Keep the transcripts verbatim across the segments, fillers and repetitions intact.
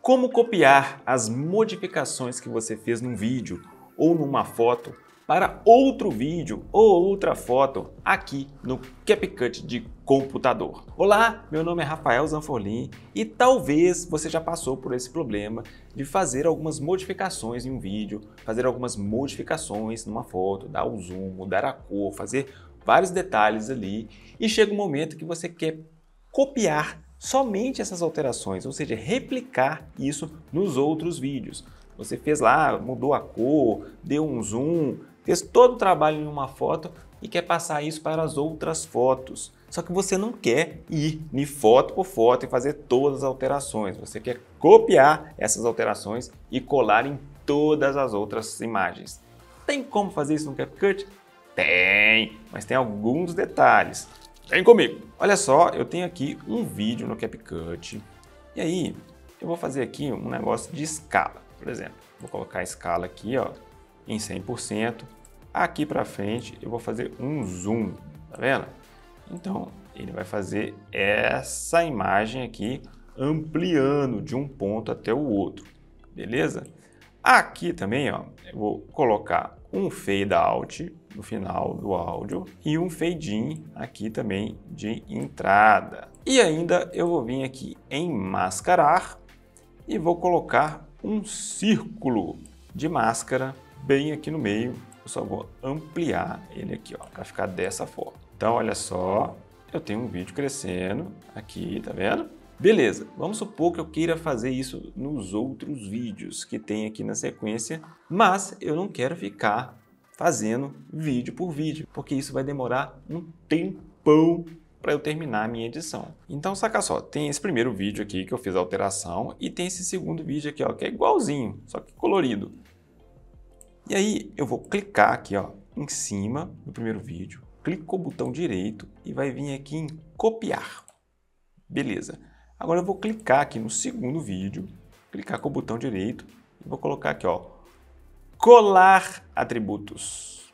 Como copiar as modificações que você fez num vídeo ou numa foto para outro vídeo ou outra foto aqui no CapCut de computador. Olá, meu nome é Rafael Zanforlin e talvez você já passou por esse problema de fazer algumas modificações em um vídeo, fazer algumas modificações numa foto, dar o zoom, mudar a cor, fazer vários detalhes ali e chega um momento que você quer copiar somente essas alterações, ou seja, replicar isso nos outros vídeos. Você fez lá, mudou a cor, deu um zoom, fez todo o trabalho em uma foto e quer passar isso para as outras fotos. Só que você não quer ir de foto por foto e fazer todas as alterações. Você quer copiar essas alterações e colar em todas as outras imagens. Tem como fazer isso no CapCut? Tem, mas tem alguns detalhes. Vem comigo! Olha só, eu tenho aqui um vídeo no CapCut e aí eu vou fazer aqui um negócio de escala. Por exemplo, vou colocar a escala aqui ó, em cem por cento. Aqui para frente eu vou fazer um zoom, tá vendo? Então ele vai fazer essa imagem aqui ampliando de um ponto até o outro, beleza? Aqui também ó, eu vou colocar um fade out no final do áudio e um fade in aqui também de entrada. E ainda eu vou vir aqui em mascarar e vou colocar um círculo de máscara bem aqui no meio. Eu só vou ampliar ele aqui, ó, para ficar dessa forma. Então, olha só, eu tenho um vídeo crescendo aqui, tá vendo? Beleza, vamos supor que eu queira fazer isso nos outros vídeos que tem aqui na sequência, mas eu não quero ficar fazendo vídeo por vídeo, porque isso vai demorar um tempão para eu terminar a minha edição. Então, saca só, tem esse primeiro vídeo aqui que eu fiz a alteração e tem esse segundo vídeo aqui, ó, que é igualzinho, só que colorido. E aí eu vou clicar aqui, ó, em cima do primeiro vídeo, clico com o botão direito e vai vir aqui em copiar. Beleza. Agora eu vou clicar aqui no segundo vídeo, clicar com o botão direito e vou colocar aqui, ó, colar atributos.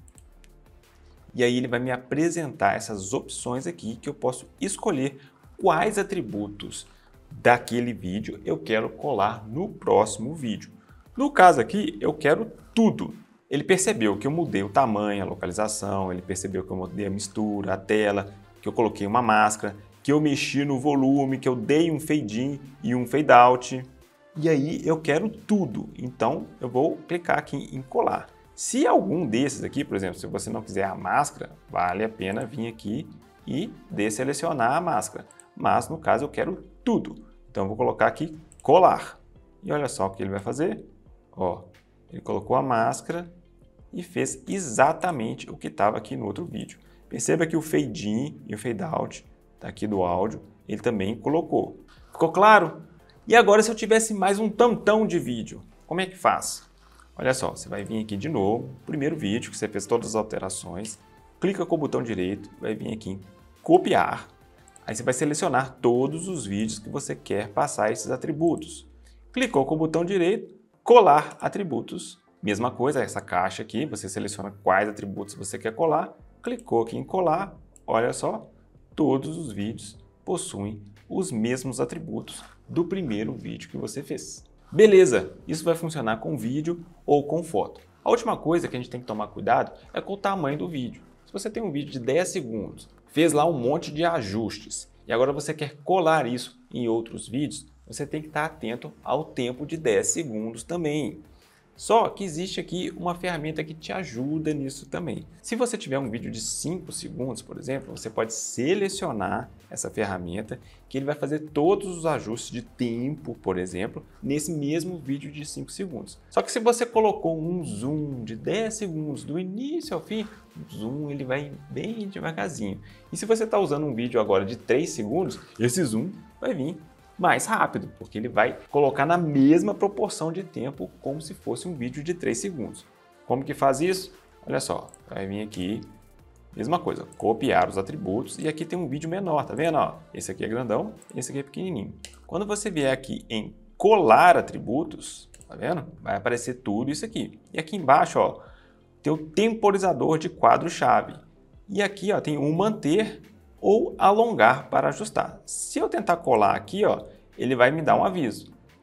E aí ele vai me apresentar essas opções aqui que eu posso escolher quais atributos daquele vídeo eu quero colar no próximo vídeo. No caso aqui, eu quero tudo. Ele percebeu que eu mudei o tamanho, a localização, ele percebeu que eu mudei a mistura, a tela, que eu coloquei uma máscara, que eu mexi no volume, que eu dei um fade in e um fade out. E aí eu quero tudo, então eu vou clicar aqui em colar. Se algum desses aqui, por exemplo, se você não quiser a máscara, vale a pena vir aqui e desselecionar a máscara. Mas no caso eu quero tudo, então eu vou colocar aqui colar. E olha só o que ele vai fazer. Ó, ele colocou a máscara e fez exatamente o que estava aqui no outro vídeo. Perceba que o fade in e o fade out tá aqui do áudio, ele também colocou. Ficou claro? E agora se eu tivesse mais um tantão de vídeo, como é que faz? Olha só, você vai vir aqui de novo, primeiro vídeo que você fez todas as alterações, clica com o botão direito, vai vir aqui em copiar, aí você vai selecionar todos os vídeos que você quer passar esses atributos. Clicou com o botão direito, colar atributos, mesma coisa, essa caixa aqui, você seleciona quais atributos você quer colar, clicou aqui em colar, olha só, todos os vídeos possuem os mesmos atributos do primeiro vídeo que você fez. Beleza, isso vai funcionar com vídeo ou com foto. A última coisa que a gente tem que tomar cuidado é com o tamanho do vídeo. Se você tem um vídeo de dez segundos, fez lá um monte de ajustes e agora você quer colar isso em outros vídeos, você tem que estar atento ao tempo de dez segundos também. Só que existe aqui uma ferramenta que te ajuda nisso também. Se você tiver um vídeo de cinco segundos, por exemplo, você pode selecionar essa ferramenta que ele vai fazer todos os ajustes de tempo, por exemplo, nesse mesmo vídeo de cinco segundos. Só que se você colocou um zoom de dez segundos do início ao fim, o zoom ele vai bem devagarzinho. E se você está usando um vídeo agora de três segundos, esse zoom vai vir mais rápido, porque ele vai colocar na mesma proporção de tempo como se fosse um vídeo de três segundos. Como que faz isso? Olha só, vai vir aqui, mesma coisa, copiar os atributos e aqui tem um vídeo menor, tá vendo? Ó, esse aqui é grandão, esse aqui é pequenininho. Quando você vier aqui em colar atributos, tá vendo? Vai aparecer tudo isso aqui. E aqui embaixo, ó, tem o temporizador de quadro-chave. E aqui, ó, tem o manter ou alongar para ajustar. Se eu tentar colar aqui, ó, ele vai me dar um aviso.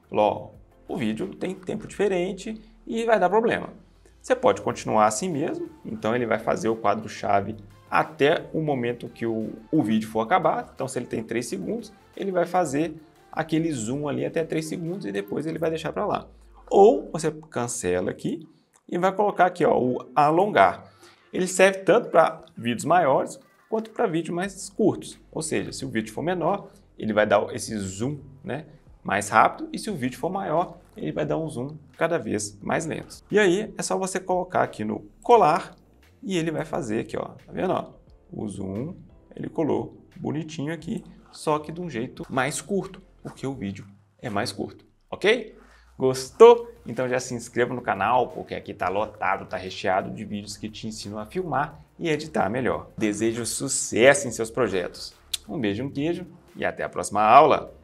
Ó, o vídeo tem tempo diferente e vai dar problema. Você pode continuar assim mesmo, então ele vai fazer o quadro-chave até o momento que o, o vídeo for acabar. Então, se ele tem três segundos, ele vai fazer aquele zoom ali até três segundos e depois ele vai deixar para lá. Ou você cancela aqui e vai colocar aqui, ó, o alongar. Ele serve tanto para vídeos maiores quanto para vídeos mais curtos. Ou seja, se o vídeo for menor, ele vai dar esse zoom, né, mais rápido, e se o vídeo for maior, ele vai dar um zoom cada vez mais lento. E aí é só você colocar aqui no colar e ele vai fazer aqui, ó, tá vendo, ó? O zoom, ele colou bonitinho aqui, só que de um jeito mais curto, porque o vídeo é mais curto, ok? Gostou? Então já se inscreva no canal, porque aqui tá lotado, tá recheado de vídeos que te ensinam a filmar e editar melhor. Desejo sucesso em seus projetos. Um beijo, um queijo e até a próxima aula!